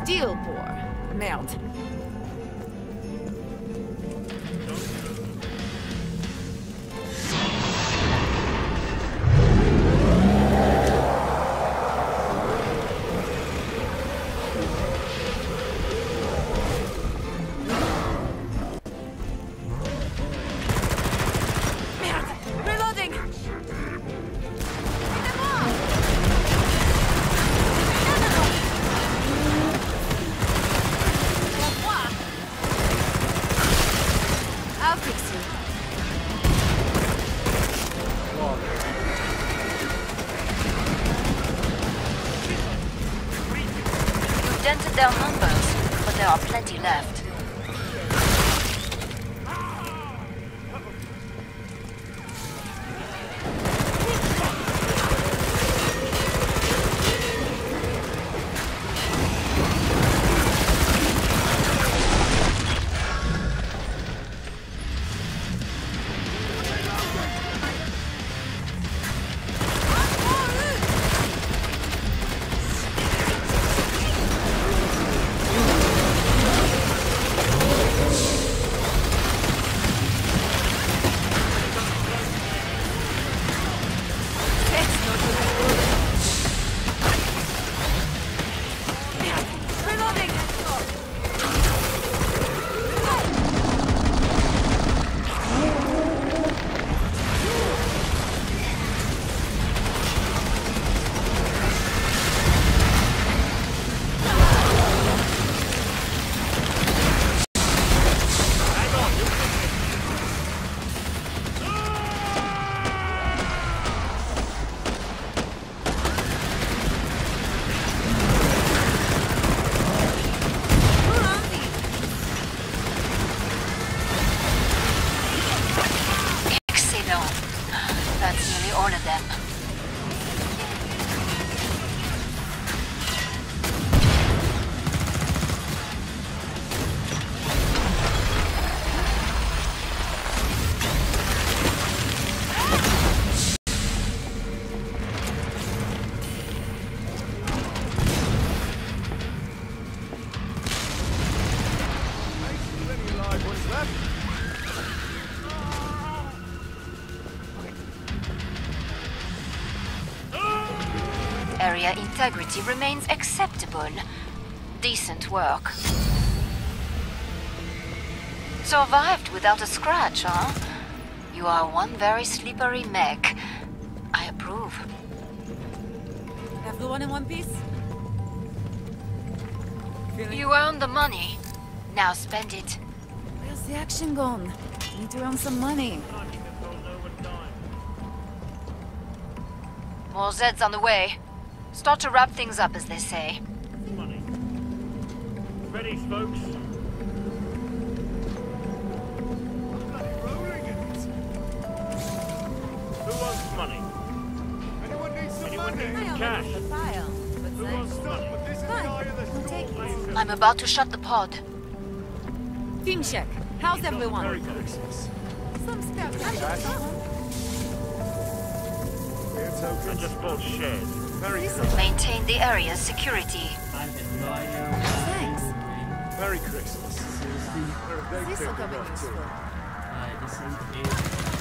deal pour. Merde. Dented their numbers, but there are plenty left. That's nearly all of them. Area integrity remains acceptable. Decent work. Survived without a scratch, huh? You are one very slippery mech. I approve. Everyone in one piece? You earned the money. Now spend it. Where's the action gone? Need to earn some money. More Zeds on the way. Start to wrap things up, as they say. Money. Ready, folks? Who wants money? Anyone needs some money? Cash. The file. Who wants money? But this is the Fine, guy in the we'll store. take it. I'm about to shut the pod. Team check. How's everyone? Merry Christmas. Some spare Cash? Here I tokens. just bought shares. Merry Christmas. Maintain the area's security. Thanks. Merry Christmas. They're a big This'll thing come in enough useful. too.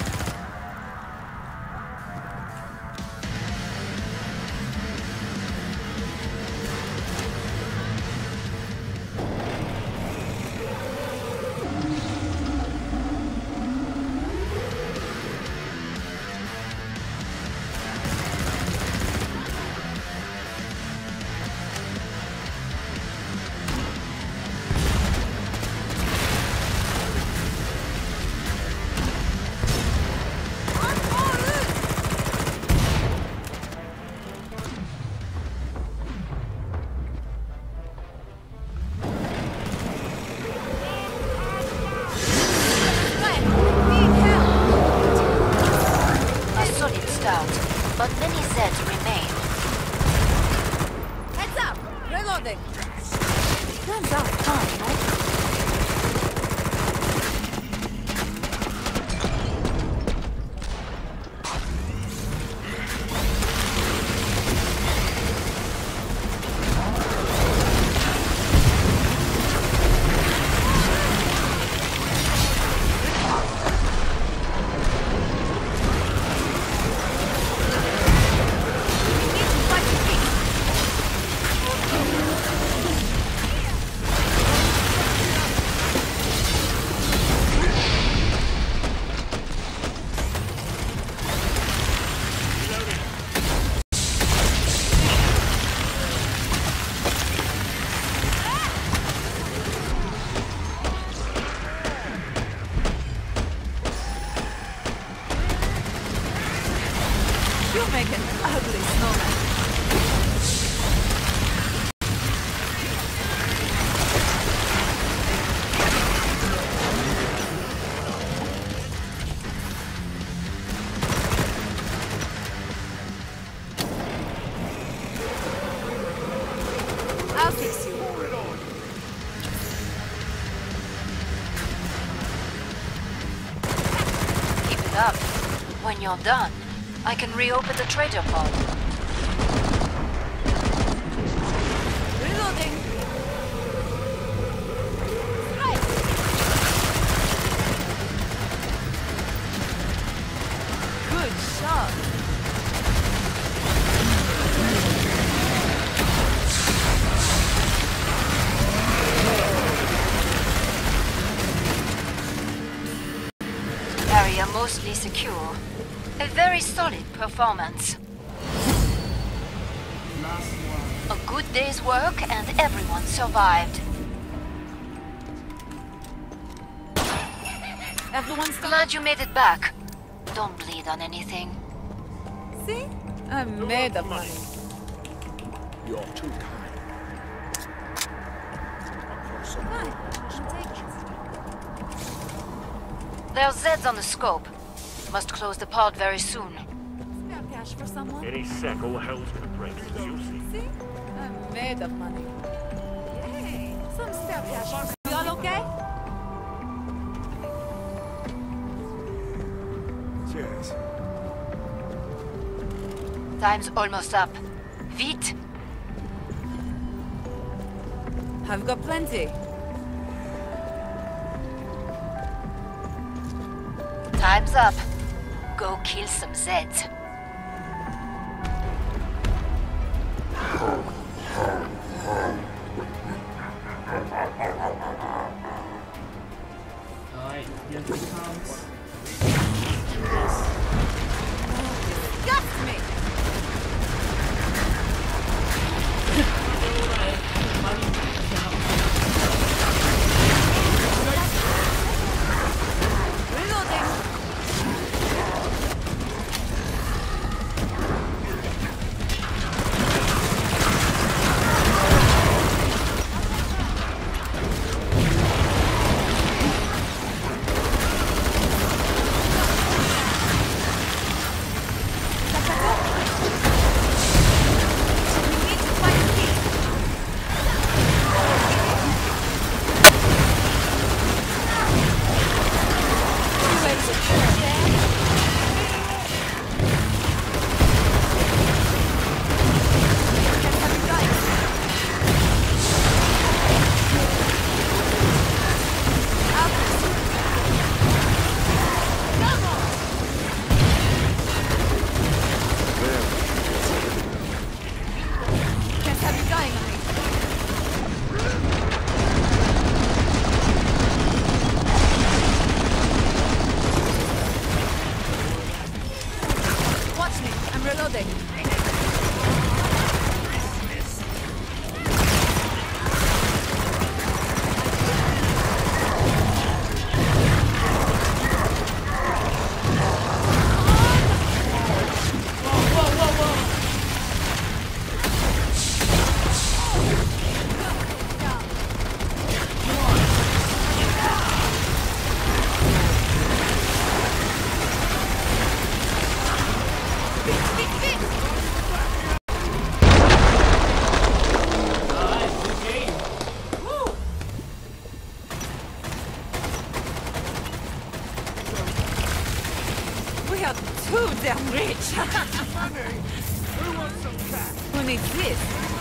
But many Zeds remain. Heads up! Reloading! Guns are fun, right? you're done, I can reopen the trader pod. Reloading. Good shot. Area mostly secure. A very solid performance. A good day's work and everyone survived. Everyone's Glad you made it back. Don't bleed on anything. See? I'm made of money. You're too kind. Across the Fine. board. I'll take it. There's Zeds on the scope. Must close the pod very soon. Spare cash for someone? Any sec, all hell's gonna break loose. You'll see. See? I'm made of money. Yay! Some spare cash. You all okay? Cheers. Time's almost up. Vite! I've got plenty. Time's up. Go kill some Zeds. Alright, here he comes. Disgust me! Reloading. We need to find a key. Can't have you dying on me. Watch me. I'm reloading. Alright, good game. We are too damn rich. Who wants some cat? Who needs this?